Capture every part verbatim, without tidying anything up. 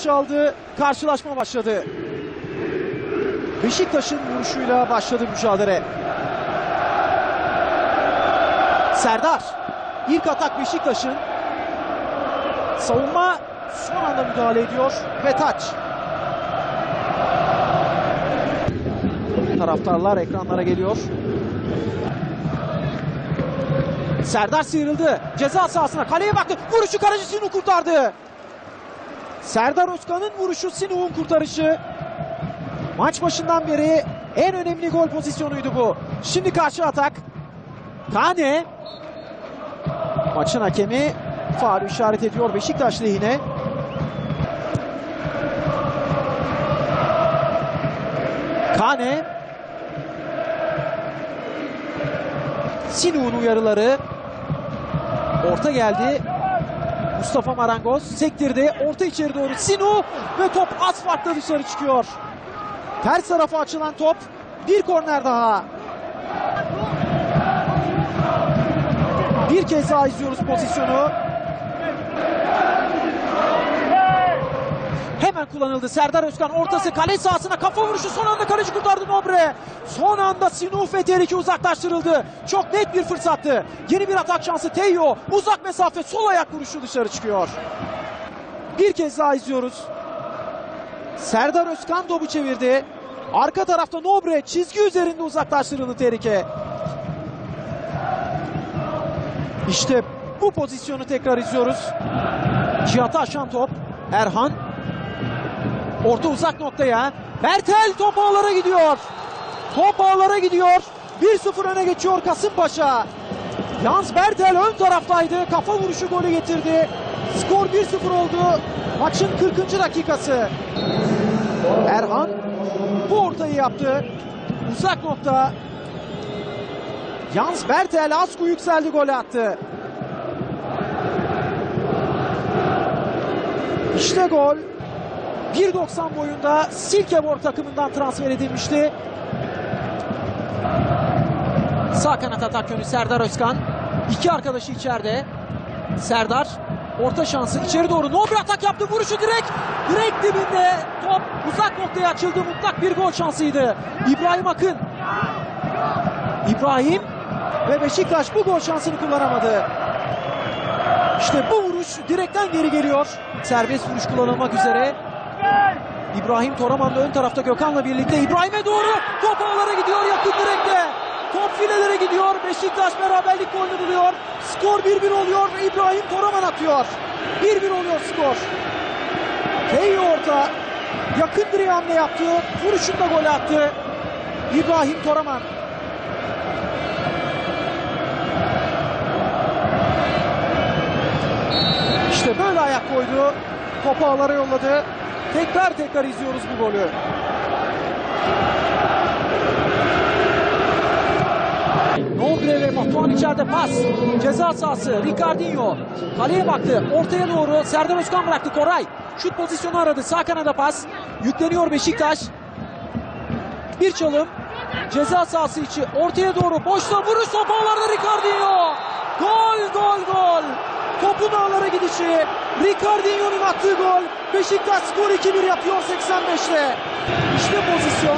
çaldı. Karşılaşma başladı. Beşiktaş'ın vuruşuyla başladı mücadele. Serdar. İlk atak Beşiktaş'ın. Savunma son anda müdahale ediyor ve taç. Taraftarlar ekranlara geliyor. Serdar sıyrıldı. Ceza sahasına, kaleye baktı. Vuruşu kaleci Sinuh kurtardı. Serdar Özkan'ın vuruşu, Sinuh'un kurtarışı. Maç başından beri en önemli gol pozisyonuydu bu. Şimdi karşı atak. Kane. Maçın hakemi faul işaret ediyor Beşiktaş lehine. Kane. Sinuh'un uyarıları. Orta geldi. Mustafa Marangoz sektirdi. Orta içeri doğru Sinuh ve top az farkla dışarı çıkıyor. Ters tarafa açılan top. Bir korner daha. Bir kez daha izliyoruz pozisyonu. Hemen kullanıldı. Serdar Özkan ortası, kale sahasına kafa vuruşu, son anda kaleci kurtardı Nobre. Son anda Sinuh ve tehlike uzaklaştırıldı. Çok net bir fırsattı. Yeni bir atak şansı Teyo. Uzak mesafe, sol ayak vuruşu dışarı çıkıyor. Bir kez daha izliyoruz. Serdar Özkan topu çevirdi. Arka tarafta Nobre çizgi üzerinde uzaklaştırıldı tehlike. İşte bu pozisyonu tekrar izliyoruz. Cihat'ı aşan top. Erhan. Orta uzak noktaya. Bertel top ağlara gidiyor. Top ağlara gidiyor. bir sıfır öne geçiyor Kasımpaşa. Jans Bertel ön taraftaydı. Kafa vuruşu golü getirdi. Skor bir sıfır oldu. Maçın kırkıncı dakikası. Erhan bu ortayı yaptı. Uzak nokta. Jans Bertel Asku yükseldi, golü attı. İşte gol. bir doksan boyunda Silkeborg takımından transfer edilmişti. Sağ kanat atak yönü Serdar Özkan. İki arkadaşı içeride. Serdar orta şansı içeri doğru. Nobre atak yaptı. Vuruşu direkt. Direkt dibinde. Top uzak noktaya açıldı. Mutlak bir gol şansıydı. İbrahim Akın. İbrahim ve Beşiktaş bu gol şansını kullanamadı. İşte bu vuruş direkten geri geliyor. Serbest vuruş kullanılmak üzere. İbrahim Toraman da ön tarafta Gökhan'la birlikte. İbrahim'e doğru top ağlara gidiyor, yakın direkte. Top filelere gidiyor. Beşiktaş beraberlik golünü buluyor. Skor bir bir oluyor ve İbrahim Toraman atıyor. bir bir oluyor skor. Teyo orta. Yakın direğe hamle yaptı. Vuruşunda gol attı. İbrahim Toraman. İşte böyle ayak koydu. Topu ağlara yolladı. Tekrar tekrar izliyoruz bu golü. Nobre ve Batuhan içeride pas. Ceza sahası. Ricardinho. Kaleye baktı. Ortaya doğru Serdar Özkan bıraktı. Koray. Şut pozisyonu aradı. Sağ kanada pas. Yükleniyor Beşiktaş. Bir çalım. Ceza sahası içi. Ortaya doğru. Boşta vuruş. Top ağlarda Ricardinho. Gol, gol, gol. Topun ağlara gidişi. Ricardinho'nun attığı gol. Beşiktaş skor iki bir yapıyor seksen beşte. İşte pozisyon.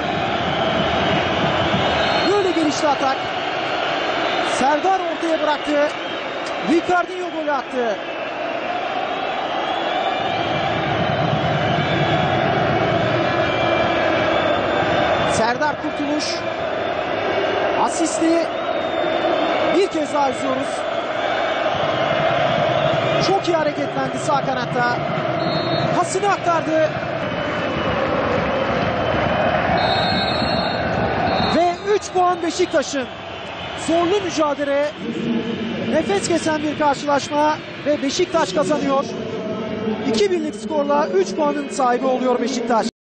Böyle gelişti atak. Serdar ortaya bıraktı. Ricardinho golü attı. Serdar Kurtuluş. Asisti bir kez daha izliyoruz. Çok iyi hareketlendi sağ kanatta. Pasını aktardı. Ve üç puan Beşiktaş'ın. Zorlu mücadele, nefes kesen bir karşılaşma ve Beşiktaş kazanıyor. iki birlik skorla üç puanın sahibi oluyor Beşiktaş.